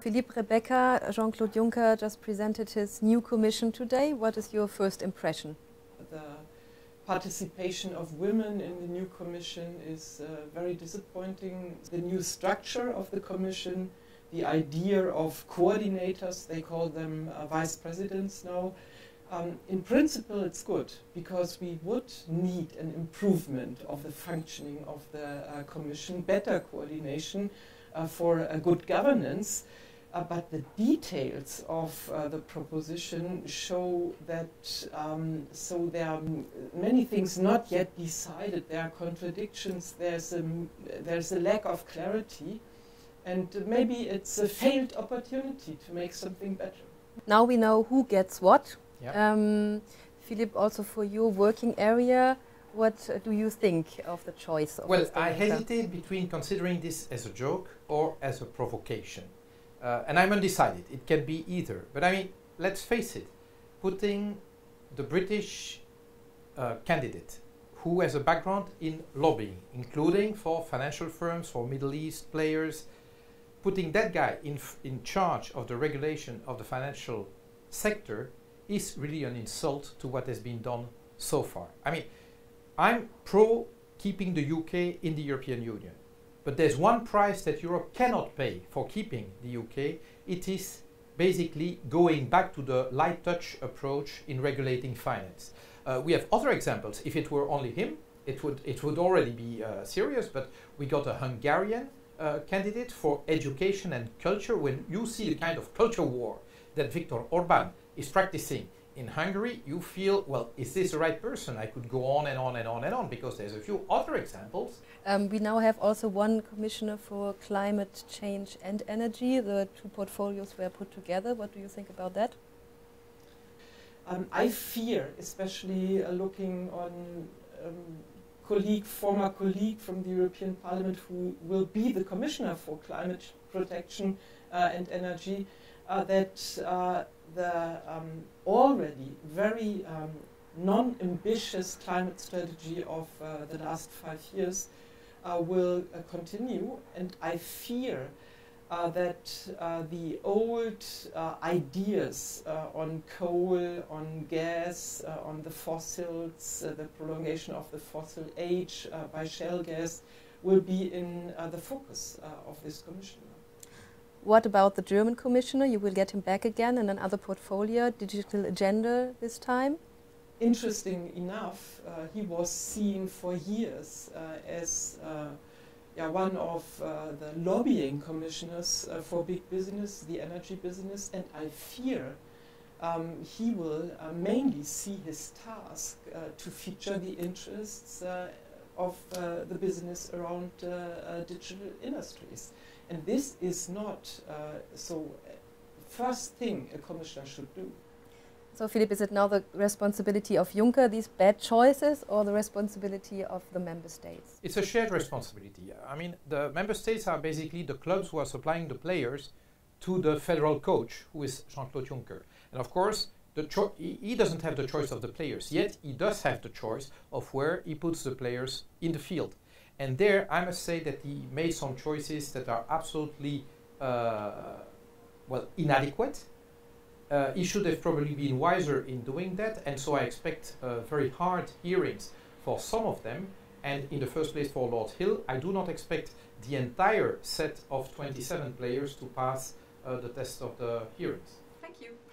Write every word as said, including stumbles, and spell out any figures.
Philippe, Rebecca, Jean-Claude Juncker just presented his new commission today. What is your first impression? The participation of women in the new commission is uh, very disappointing. The new structure of the commission, the idea of coordinators, they call them uh, vice presidents now. Um, in principle it's good, because we would need an improvement of the functioning of the uh, commission, better coordination uh, for uh, good governance. Uh, but the details of uh, the proposition show that um, so there are many things not yet decided. There are contradictions. There's a there's a lack of clarity, and maybe it's a failed opportunity to make something better. Now we know who gets what. Yep. Um, Philippe, also for your working area, what uh, do you think of the choice of Well, Mister I Juncker? hesitate between considering this as a joke or as a provocation. Uh, and I'm undecided. It can be either. But I mean, let's face it, putting the British uh, candidate who has a background in lobbying, including for financial firms, for Middle East players, putting that guy in, f in charge of the regulation of the financial sector is really an insult to what has been done so far. I mean, I'm pro keeping the U K in the European Union. But there's one price that Europe cannot pay for keeping the U K. It is basically going back to the light touch approach in regulating finance. Uh, we have other examples. If it were only him, it would, it would already be uh, serious, but we got a Hungarian uh, candidate for education and culture. When you see the kind of culture war that Viktor Orban is practicing in Hungary, you feel, well, is this the right person? I could go on and on and on and on, because there's a few other examples. Um, we now have also one commissioner for climate change and energy. The two portfolios were put together. What do you think about that? Um, I fear, especially uh, looking on um, colleague, former colleague from the European Parliament who will be the commissioner for climate protection uh, and energy, uh, that uh, the um, already very um, non-ambitious climate strategy of uh, the last five years uh, will uh, continue, and I fear uh, that uh, the old uh, ideas uh, on coal, on gas, uh, on the fossils, uh, the prolongation of the fossil age uh, by shale gas will be in uh, the focus uh, of this commission. What about the German commissioner? You will get him back again in another portfolio, digital agenda this time. Interesting enough, uh, he was seen for years uh, as uh, yeah, one of uh, the lobbying commissioners uh, for big business, the energy business, and I fear um, he will uh, mainly see his task uh, to feature the interests uh, of uh, the business around uh, uh, digital industries. And this is not uh, so uh, first thing a commissioner should do. So, Philippe, is it now the responsibility of Juncker, these bad choices, or the responsibility of the member states? It's a shared responsibility. I mean, the member states are basically the clubs who are supplying the players to the federal coach, who is Jean-Claude Juncker. And of course, the cho he, he doesn't have the choice of the players, yet he does have the choice of where he puts the players in the field. And there, I must say that he made some choices that are absolutely, uh, well, inadequate. Uh, he should have probably been wiser in doing that, and so I expect uh, very hard hearings for some of them. And in the first place for Lord Hill, I do not expect the entire set of twenty-seven players to pass uh, the test of the hearings. Thank you.